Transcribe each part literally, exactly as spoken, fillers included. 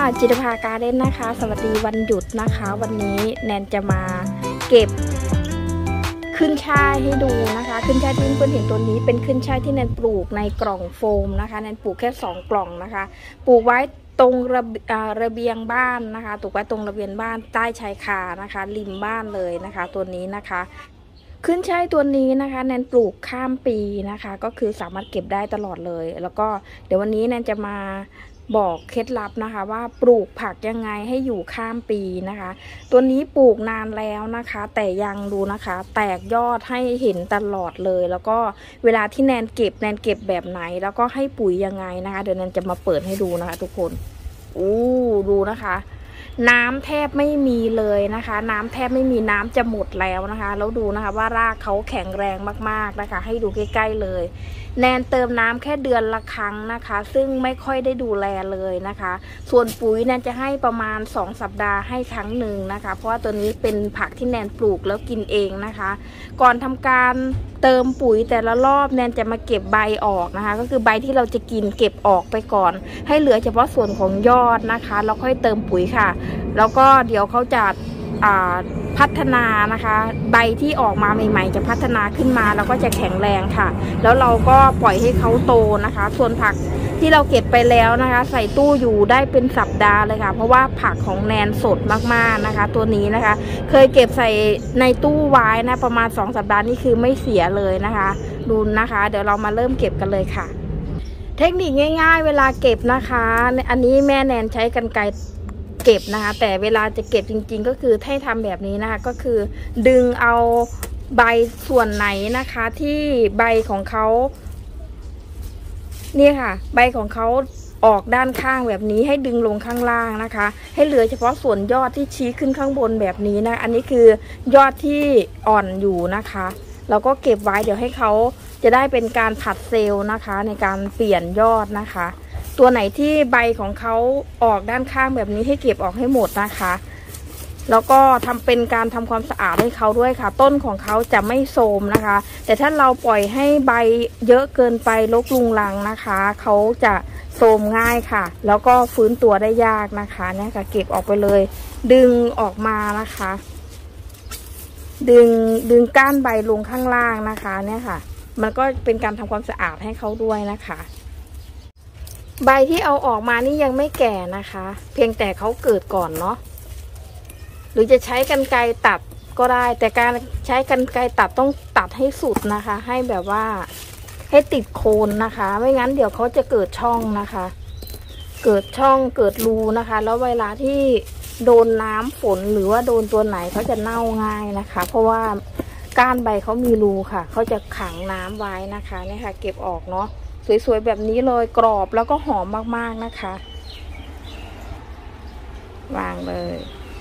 จิตภาการเด้นนะคะสวัสดีวันหยุดนะคะวันนี้แนนจะมาเก็บขึ้นช่ายให้ดูนะคะขึ้นช่ายที่เพื่อนเห็นตัวนี้เป็นขึ้นช่ายที่แนนปลูกในกล่องโฟมนะคะแนนปลูกแค่สองกล่องนะคะปลูกไว้ตรงระระเบียงบ้านนะคะปลูกไว้ตรงระเบียงบ้านใต้ชายคานะคะริมบ้านเลยนะคะตัวนี้นะคะขึ้นช่ายตัวนี้นะคะแนนปลูกข้ามปีนะคะก็คือสามารถเก็บได้ตลอดเลยแล้วก็เดี๋ยววันนี้แนนจะมาบอกเคล็ดลับนะคะว่าปลูกผักยังไงให้อยู่ข้ามปีนะคะตัวนี้ปลูกนานแล้วนะคะแต่ยังดูนะคะแตกยอดให้เห็นตลอดเลยแล้วก็เวลาที่แนนเก็บแนนเก็บแบบไหนแล้วก็ให้ปุ๋ยยังไงนะคะเดี๋ยวแนนจะมาเปิดให้ดูนะคะทุกคนอู้ดูนะคะน้ำแทบไม่มีเลยนะคะน้ำแทบไม่มีน้ำจะหมดแล้วนะคะแล้วดูนะคะว่ารากเขาแข็งแรงมากๆนะคะให้ดูใกล้ๆเลยแนนเติมน้ำแค่เดือนละครั้งนะคะซึ่งไม่ค่อยได้ดูแลเลยนะคะส่วนปุ๋ยแนนจะให้ประมาณสองสัปดาห์ให้ครั้งหนึ่งนะคะเพราะว่าตัวนี้เป็นผักที่แนนปลูกแล้วกินเองนะคะก่อนทำการเติมปุ๋ยแต่ละรอบแนนจะมาเก็บใบออกนะคะก็คือใบที่เราจะกินเก็บออกไปก่อนให้เหลือเฉพาะส่วนของยอดนะคะแล้วค่อยเติมปุ๋ยค่ะแล้วก็เดี๋ยวเขาจะพัฒนานะคะใบที่ออกมาใหม่ๆจะพัฒนาขึ้นมาแล้วก็จะแข็งแรงค่ะแล้วเราก็ปล่อยให้เขาโตนะคะส่วนผักที่เราเก็บไปแล้วนะคะใส่ตู้อยู่ได้เป็นสัปดาห์เลยค่ะเพราะว่าผักของแนนสดมากๆนะคะตัวนี้นะคะเคยเก็บใส่ในตู้ไว้นะประมาณสองสัปดาห์นี่คือไม่เสียเลยนะคะดูนะคะเดี๋ยวเรามาเริ่มเก็บกันเลยค่ะเทคนิคง่ายๆเวลาเก็บนะคะอันนี้แม่แนนใช้กรรไกรเก็บนะคะแต่เวลาจะเก็บจริงๆก็คือให้ทำแบบนี้นะคะก็คือดึงเอาใบส่วนไหนนะคะที่ใบของเขานี่ค่ะใบของเขาออกด้านข้างแบบนี้ให้ดึงลงข้างล่างนะคะให้เหลือเฉพาะส่วนยอดที่ชี้ขึ้นข้างบนแบบนี้นะอันนี้คือยอดที่อ่อนอยู่นะคะเราก็เก็บไว้เดี๋ยวให้เขาจะได้เป็นการผัดเซลล์นะคะในการเปลี่ยนยอดนะคะตัวไหนที่ใบของเขาออกด้านข้างแบบนี้ให้เก็บออกให้หมดนะคะแล้วก็ทำเป็นการทำความสะอาดให้เขาด้วยค่ะต้นของเขาจะไม่โทรมนะคะแต่ถ้าเราปล่อยให้ใบเยอะเกินไปรกรุงรังนะคะเขาจะโทรมง่ายค่ะแล้วก็ฟื้นตัวได้ยากนะคะเนี่ยค่ะเก็บออกไปเลยดึงออกมานะคะดึงดึงก้านใบลงข้างล่างนะคะเนี่ยค่ะมันก็เป็นการทำความสะอาดให้เขาด้วยนะคะใบที่เอาออกมานี่ยังไม่แก่นะคะเพียงแต่เขาเกิดก่อนเนาะหรือจะใช้กรรไกรตัดก็ได้แต่การใช้กรรไกรตัดต้องตัดให้สุดนะคะให้แบบว่าให้ติดโคนนะคะไม่งั้นเดี๋ยวเขาจะเกิดช่องนะคะเกิดช่องเกิดรูนะคะแล้วเวลาที่โดนน้ำฝนหรือว่าโดนตัวไหนเขาจะเน่าง่ายนะคะเพราะว่าก้านใบเขามีรูค่ะเขาจะขังน้ำไว้นะคะเนี่ยค่ะเก็บออกเนาะสวยๆแบบนี้เลยกรอบแล้วก็หอมมากๆนะคะวางเลย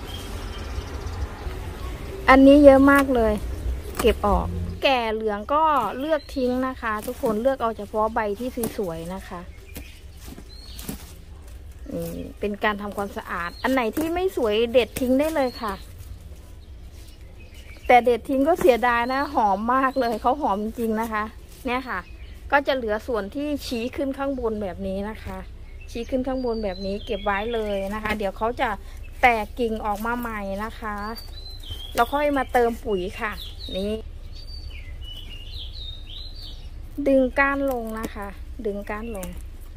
อันนี้เยอะมากเลยเก็บออกแก่เหลืองก็เลือกทิ้งนะคะทุกคนเลือกเอาเฉพาะใบที่สวยๆนะคะนี่เป็นการทำความสะอาดอันไหนที่ไม่สวยเด็ดทิ้งได้เลยค่ะแต่เด็ดทิ้งก็เสียดายนะหอมมากเลยเขาหอมจริงๆนะคะเนี่ยค่ะก็จะเหลือส่วนที่ชี้ขึ้นข้างบนแบบนี้นะคะชี้ขึ้นข้างบนแบบนี้เก็บไว้เลยนะคะเดี๋ยวเขาจะแตกกิ่งออกมาใหม่นะคะแล้วค่อยมาเติมปุ๋ยค่ะนี่ดึงก้านลงนะคะดึงก้านลง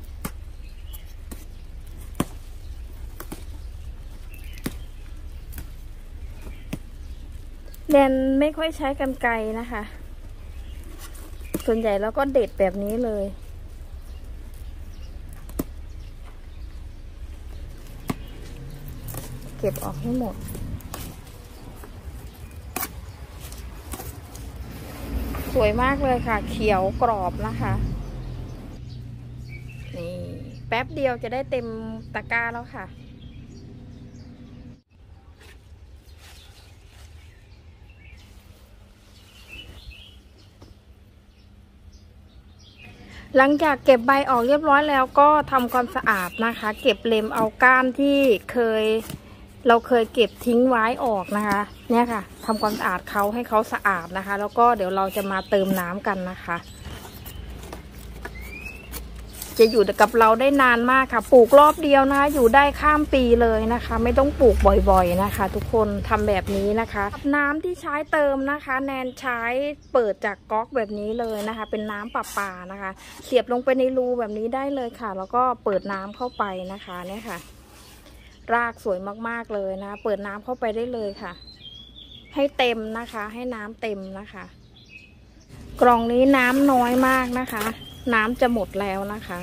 แนนไม่ค่อยใช้กรรไกรนะคะส่วนใหญ่แล้วก็เด็ดแบบนี้เลยเก็บออกให้หมดสวยมากเลยค่ะเขียวกรอบนะคะนี่แป๊บเดียวจะได้เต็มตะกร้าแล้วค่ะหลังจากเก็บใบออกเรียบร้อยแล้วก็ทำความสะอาดนะคะเก็บเล็มเอาก้านที่เคยเราเคยเก็บทิ้งไว้ออกนะคะเนี่ยค่ะทำความสะอาดเขาให้เขาสะอาดนะคะแล้วก็เดี๋ยวเราจะมาเติมน้ำกันนะคะจะอยู่กับเราได้นานมากค่ะปลูกรอบเดียวนะคะอยู่ได้ข้ามปีเลยนะคะไม่ต้องปลูกบ่อยๆนะคะทุกคนทำแบบนี้นะคะน้ำที่ใช้เติมนะคะแนนใช้เปิดจากก๊อกแบบนี้เลยนะคะเป็นน้ำประปานะคะเสียบลงไปในรูแบบนี้ได้เลยค่ะแล้วก็เปิดน้ำเข้าไปนะคะเนี่ยค่ะรากสวยมากๆเลยนะเปิดน้ำเข้าไปได้เลยค่ะให้เต็มนะคะให้น้ำเต็มนะคะกล่องนี้น้ำน้อยมากนะคะน้ำจะหมดแล้วนะคะ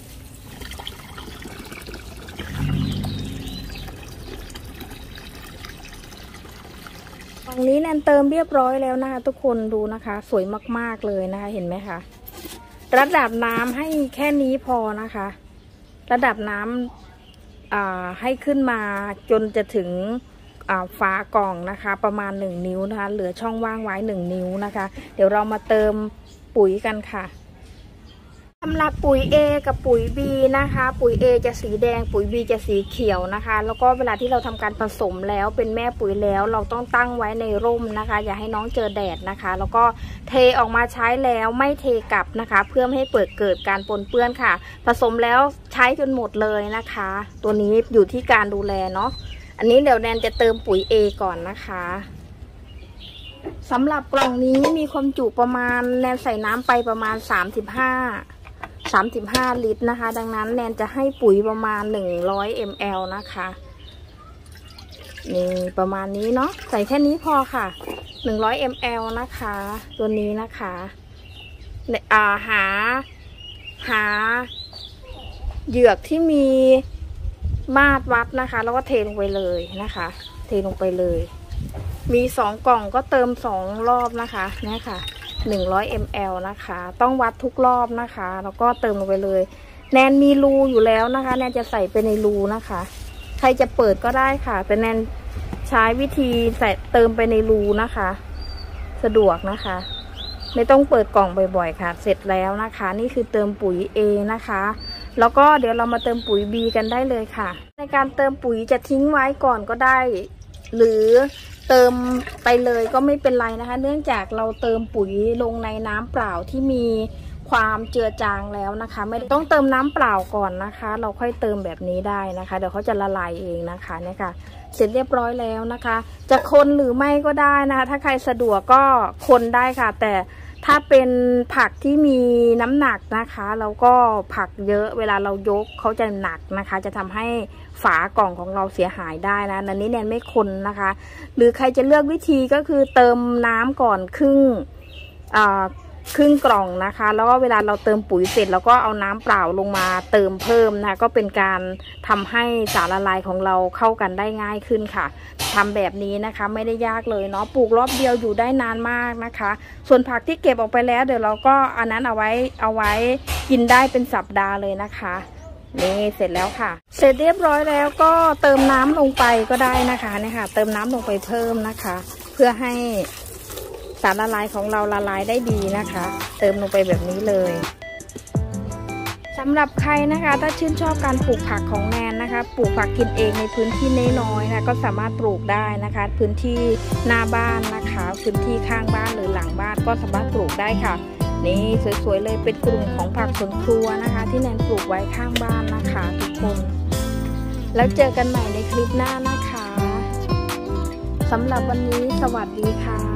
กล่องนี้แนนเติมเรียบร้อยแล้วนะคะทุกคนดูนะคะสวยมากๆเลยนะคะเห็นไหมคะระดับน้ำให้แค่นี้พอนะคะระดับน้ำอ่าให้ขึ้นมาจนจะถึงฝากล่องนะคะประมาณหนึ่งนิ้วนะคะเหลือช่องว่างไว้หนึ่งนิ้วนะคะเดี๋ยวเรามาเติมปุ๋ยกันค่ะสำหรับปุ๋ย A กับปุ๋ย B นะคะปุ๋ย A จะสีแดงปุ๋ย B จะสีเขียวนะคะแล้วก็เวลาที่เราทำการผสมแล้วเป็นแม่ปุ๋ยแล้วเราต้องตั้งไว้ในร่มนะคะอย่าให้น้องเจอแดดนะคะแล้วก็เทออกมาใช้แล้วไม่เทกลับนะคะเพื่อไม่ให้เปิดเกิดการปนเปื้อนค่ะผสมแล้วใช้จนหมดเลยนะคะตัวนี้อยู่ที่การดูแลเนาะอันนี้เดี๋ยวแนนจะเติมปุ๋ย A ก่อนนะคะสำหรับกล่องนี้มีความจุประมาณแนนใส่น้ำไปประมาณสามสิบห้า สามสิบห้าลิตรนะคะดังนั้นแนนจะให้ปุ๋ยประมาณหนึ่งร้อยมิลลิลิตร นะคะนี่ประมาณนี้เนาะใส่แค่นี้พอค่ะหนึ่งร้อยมิลลิลิตร นะคะตัวนี้นะคะอ่าหาหาเหยือกที่มีมาตรวัดนะคะแล้วก็เทลงไปเลยนะคะเทลงไปเลยมีสองกล่องก็เติมสองรอบนะคะเนี่ยค่ะหนึ่งร้อยมิลลิลิตร นะคะต้องวัดทุกรอบนะคะแล้วก็เติมลงไปเลยแนนมีรูอยู่แล้วนะคะแนนจะใส่ไปในรูนะคะใครจะเปิดก็ได้ค่ะแต่แนนใช้วิธีใส่เติมไปในรูนะคะสะดวกนะคะไม่ต้องเปิดกล่องบ่อยๆค่ะเสร็จแล้วนะคะนี่คือเติมปุ๋ย A นะคะแล้วก็เดี๋ยวเรามาเติมปุ๋ย B กันได้เลยค่ะในการเติมปุ๋ยจะทิ้งไว้ก่อนก็ได้หรือเติมไปเลยก็ไม่เป็นไรนะคะเนื่องจากเราเติมปุ๋ยลงในน้ำเปล่าที่มีความเจือจางแล้วนะคะไม่ต้องเติมน้ำเปล่าก่อนนะคะเราค่อยเติมแบบนี้ได้นะคะเดี๋ยวเขาจะละลายเองนะคะเนี่ยค่ะเสร็จเรียบร้อยแล้วนะคะจะคนหรือไม่ก็ได้นะคะถ้าใครสะดวกก็คนได้ค่ะแต่ถ้าเป็นผักที่มีน้ำหนักนะคะแล้วก็ผักเยอะเวลาเรายกเขาจะหนักนะคะจะทำให้ฝากล่องของเราเสียหายได้นะอันนี้แนนไม่คนนะคะหรือใครจะเลือกวิธีก็คือเติมน้ำก่อนครึ่งอ่าครึ่งกล่องนะคะแล้วก็เวลาเราเติมปุ๋ยเสร็จแล้วก็เอาน้ำเปล่าลงมาเติมเพิ่มนะคะก็เป็นการทำให้สารละลายของเราเข้ากันได้ง่ายขึ้นค่ะทำแบบนี้นะคะไม่ได้ยากเลยเนาะปลูกรอบเดียวอยู่ได้นานมากนะคะส่วนผักที่เก็บออกไปแล้วเดี๋ยวเราก็อันนั้นเอาไว้เอาไว้กินได้เป็นสัปดาห์เลยนะคะนี่เสร็จแล้วค่ะเสร็จเรียบร้อยแล้วก็เติมน้ำลงไปก็ได้นะคะเนี่ยค่ะเติมน้ำลงไปเพิ่มนะคะเพื่อให้สารละลายของเราละลายได้ดีนะคะเติมลงไปแบบนี้เลยสำหรับใครนะคะถ้าชื่นชอบการปลูกผักของแนนนะคะปลูกผักกินเองในพื้นที่น้อยๆนะก็สามารถปลูกได้นะคะพื้นที่หน้าบ้านนะคะพื้นที่ข้างบ้านหรือหลังบ้านก็สามารถปลูกได้ค่ะนี่สวยๆเลยเป็นกลุ่มของผักสวนครัวนะคะที่แนนปลูกไว้ข้างบ้านนะคะทุกคนแล้วเจอกันใหม่ในคลิปหน้านะคะสำหรับวันนี้สวัสดีค่ะ